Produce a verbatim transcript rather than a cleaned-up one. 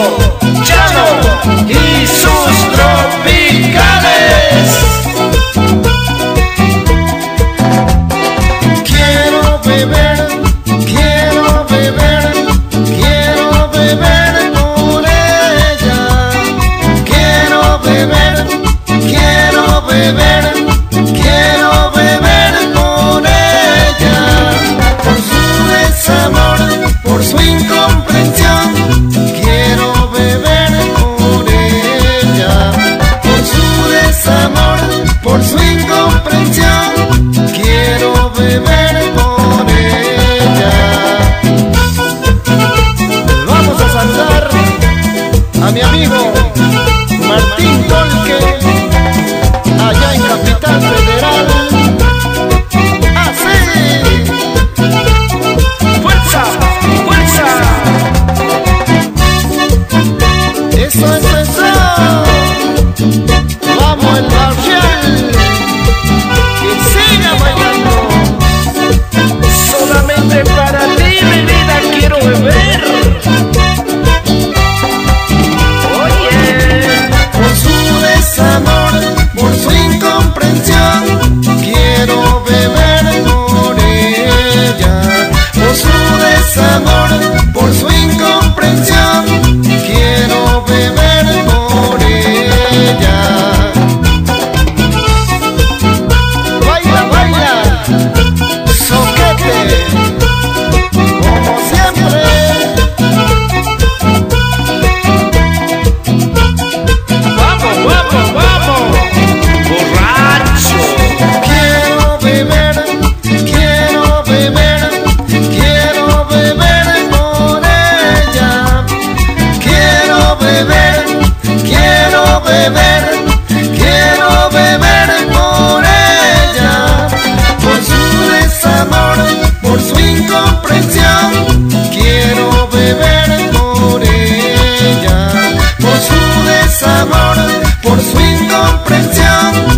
Chano y sus tropicales. Quiero beber, quiero beber, quiero beber con ella. Quiero beber, quiero beber, quiero beber con ella. Por su desamor, por su incomprensión, quiero beber con ella. Por su desamor, por su incomprensión, quiero beber con ella. Vamos a saludar a mi amigo Martín Tolque, allá en Capital Federal. ¡Así! ¡Fuerza! ¡Fuerza! ¡Eso es eso! ¡Vamos el Barrial! ¡Que siga bailando! Solamente para ti, mi vida, quiero beber. Oye, Por su desamor, por su incomprensión, quiero beber con ella. Por su desamor, por su incomprensión, quiero beber con ella. Baila, baila, soquete, como siempre. vamos, vamos, vamos. Borracho. Quiero beber, quiero beber, quiero beber con ella. Quiero beber, quiero beber, quiero beber con ella. Por su desamor, por su incomprensión, quiero beber con ella. Por su desamor, por su incomprensión,